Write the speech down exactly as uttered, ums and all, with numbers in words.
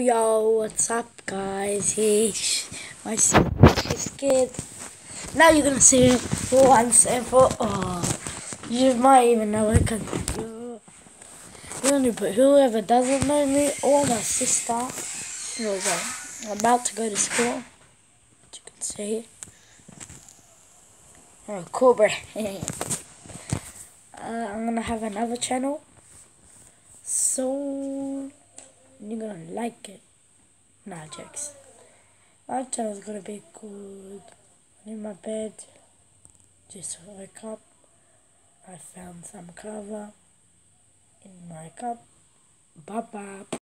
Yo, what's up, guys? Hey, my is kid. Now you're gonna see it for once and for all. You might even know it because you only, but whoever doesn't know me or my sister, you know, I'm about to go to school. As you can see, oh, Cobra. uh, I'm gonna have another channel, so you're gonna like it. Nah, jokes. My channel's gonna be good. I'm in my bed, just wake up. I found some cover in my cup. Bye bye.